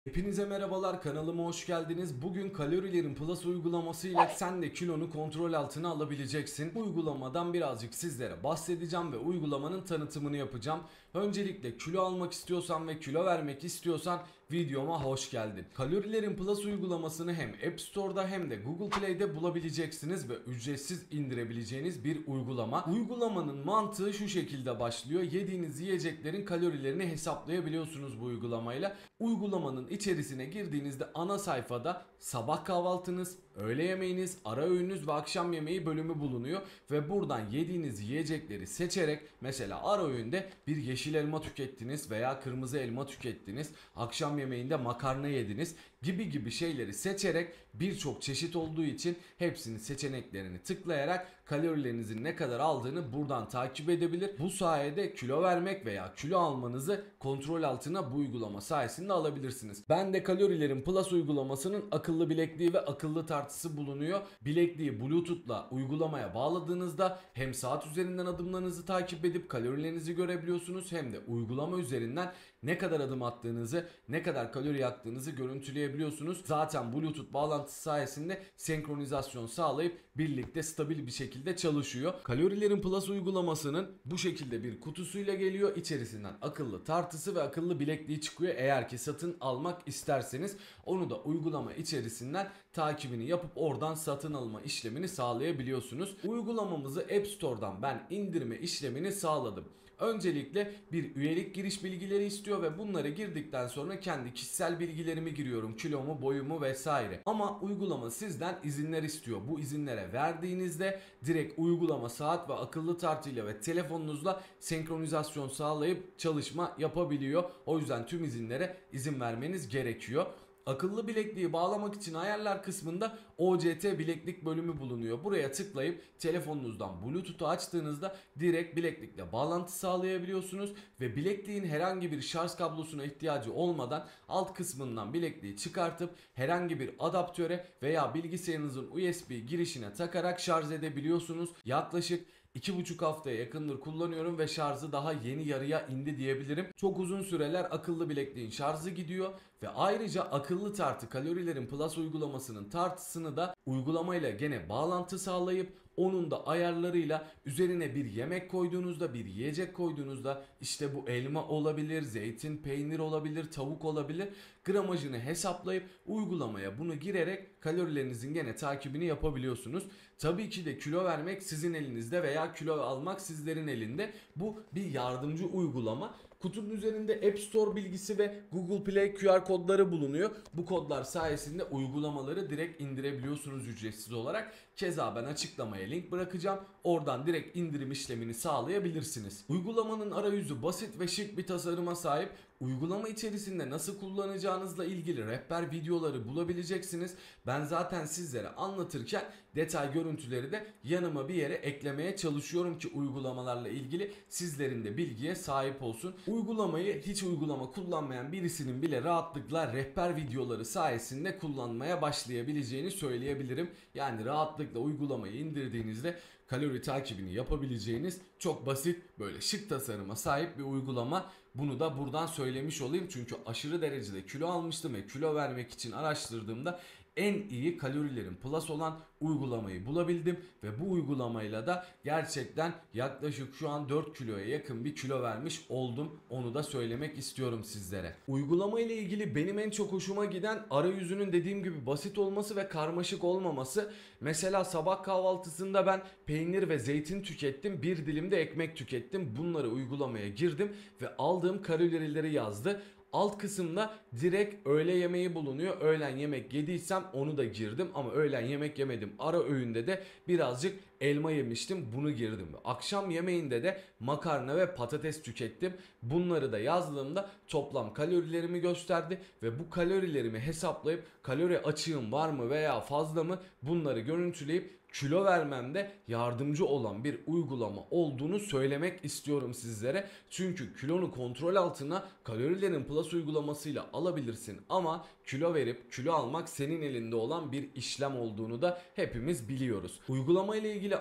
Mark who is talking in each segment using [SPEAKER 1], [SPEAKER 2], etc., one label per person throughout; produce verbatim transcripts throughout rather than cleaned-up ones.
[SPEAKER 1] Hepinize merhabalar, kanalıma hoş geldiniz. Bugün Kalorilerin Plus uygulamasıyla sen de kilonu kontrol altına alabileceksin. Bu uygulamadan birazcık sizlere bahsedeceğim ve uygulamanın tanıtımını yapacağım. Öncelikle kilo almak istiyorsan ve kilo vermek istiyorsan videoma hoş geldin. Kalorilerin Plus uygulamasını hem App Store'da hem de Google Play'de bulabileceksiniz ve ücretsiz indirebileceğiniz bir uygulama. Uygulamanın mantığı şu şekilde başlıyor. Yediğiniz yiyeceklerin kalorilerini hesaplayabiliyorsunuz bu uygulamayla. Uygulamanın içerisine girdiğinizde ana sayfada sabah kahvaltınız, öğle yemeğiniz, ara öğününüz ve akşam yemeği bölümü bulunuyor ve buradan yediğiniz yiyecekleri seçerek, mesela ara öğünde bir yeşil elma tükettiniz veya kırmızı elma tükettiniz, akşam yemeğinde makarna yediniz gibi gibi şeyleri seçerek, birçok çeşit olduğu için hepsinin seçeneklerini tıklayarak kalorilerinizin ne kadar aldığını buradan takip edebilir. Bu sayede kilo vermek veya kilo almanızı kontrol altına bu uygulama sayesinde alabilirsiniz. Ben de Kalorilerin Plus uygulamasının akıllı bilekliği ve akıllı tartısı bulunuyor. Bilekliği Bluetooth'la uygulamaya bağladığınızda hem saat üzerinden adımlarınızı takip edip kalorilerinizi görebiliyorsunuz, hem de uygulama üzerinden ne kadar adım attığınızı, ne kadar kalori yaktığınızı görüntüleyebiliyorsunuz. Zaten Bluetooth bağlantısı sayesinde senkronizasyon sağlayıp birlikte stabil bir şekilde çalışıyor. Kalorilerin Plus uygulamasının bu şekilde bir kutusuyla geliyor. İçerisinden akıllı tartısı ve akıllı bilekliği çıkıyor. Eğer ki satın almak isterseniz onu da uygulama içerisinden takibini yapıp oradan satın alma işlemini sağlayabiliyorsunuz. Uygulamamızı App Store'dan ben indirme işlemini sağladım. Öncelikle bir üyelik giriş bilgileri istiyor ve bunları girdikten sonra kendi kişisel bilgilerimi giriyorum. Kilomu, boyumu vesaire. Ama uygulama sizden izinler istiyor. Bu izinlere verdiğinizde direkt uygulama saat ve akıllı tartıyla ve telefonunuzla senkronizasyon sağlayıp çalışma yapabiliyor. O yüzden tüm izinlere izin vermeniz gerekiyor. Akıllı bilekliği bağlamak için ayarlar kısmında O C T bileklik bölümü bulunuyor. Buraya tıklayıp telefonunuzdan Bluetooth'u açtığınızda direkt bileklikle bağlantı sağlayabiliyorsunuz ve bilekliğin herhangi bir şarj kablosuna ihtiyacı olmadan alt kısmından bilekliği çıkartıp herhangi bir adaptöre veya bilgisayarınızın U S B girişine takarak şarj edebiliyorsunuz. Yaklaşık iki buçuk haftaya yakındır kullanıyorum ve şarjı daha yeni yarıya indi diyebilirim. Çok uzun süreler akıllı bilekliğin şarjı gidiyor ve ayrıca akıllı tartı Kalorilerin Plus uygulamasının tartısını da uygulamayla gene bağlantı sağlayıp onun da ayarlarıyla üzerine bir yemek koyduğunuzda, bir yiyecek koyduğunuzda, işte bu elma olabilir, zeytin, peynir olabilir, tavuk olabilir, gramajını hesaplayıp uygulamaya bunu girerek kalorilerinizin gene takibini yapabiliyorsunuz. Tabii ki de kilo vermek sizin elinizde veya kilo almak sizlerin elinde. Bu bir yardımcı uygulama. Kutunun üzerinde App Store bilgisi ve Google Play Q R kodları bulunuyor. Bu kodlar sayesinde uygulamaları direkt indirebiliyorsunuz ücretsiz olarak. Keza ben açıklamaya link bırakacağım. Oradan direkt indirim işlemini sağlayabilirsiniz. Uygulamanın arayüzü basit ve şık bir tasarıma sahip. Uygulama içerisinde nasıl kullanacağınızla ilgili rehber videoları bulabileceksiniz. Ben zaten sizlere anlatırken detay görüntüleri de yanıma bir yere eklemeye çalışıyorum ki uygulamalarla ilgili sizlerin de bilgiye sahip olsun. Uygulamayı hiç uygulama kullanmayan birisinin bile rahatlıkla rehber videoları sayesinde kullanmaya başlayabileceğini söyleyebilirim. Yani rahatlıkla uygulamayı indirdiğinizde kalori takibini yapabileceğiniz çok basit, böyle şık tasarıma sahip bir uygulama. Bunu da buradan söylemiş olayım çünkü aşırı derecede kilo almıştım ve kilo vermek için araştırdığımda en iyi Kalorilerin Plus olan uygulamayı bulabildim ve bu uygulamayla da gerçekten yaklaşık şu an dört kiloya yakın bir kilo vermiş oldum. Onu da söylemek istiyorum sizlere. Uygulama ile ilgili benim en çok hoşuma giden arayüzünün dediğim gibi basit olması ve karmaşık olmaması. Mesela sabah kahvaltısında ben peynir ve zeytin tükettim. Bir dilim de ekmek tükettim. Bunları uygulamaya girdim ve aldığım kalorileri yazdı. Alt kısımda direkt öğle yemeği bulunuyor. Öğlen yemek yediysem onu da girdim ama öğlen yemek yemedim. Ara öğünde de birazcık elma yemiştim, bunu girdim. Akşam yemeğinde de makarna ve patates tükettim. Bunları da yazdığımda toplam kalorilerimi gösterdi ve bu kalorilerimi hesaplayıp kalori açığım var mı veya fazla mı bunları görüntüleyip kilo vermemde yardımcı olan bir uygulama olduğunu söylemek istiyorum sizlere. Çünkü kilonu kontrol altına Kalorilerin Plus uygulamasıyla alabilirsin ama kilo verip kilo almak senin elinde olan bir işlem olduğunu da hepimiz biliyoruz. Uygulama ile ilgili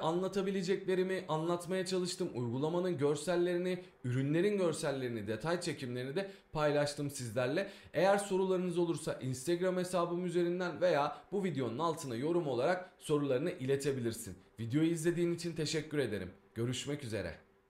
[SPEAKER 1] anlatabileceklerimi anlatmaya çalıştım. Uygulamanın görsellerini, ürünlerin görsellerini, detay çekimlerini de paylaştım sizlerle. Eğer sorularınız olursa Instagram hesabım üzerinden veya bu videonun altına yorum olarak sorularını iletebilirsin. Videoyu izlediğin için teşekkür ederim. Görüşmek üzere.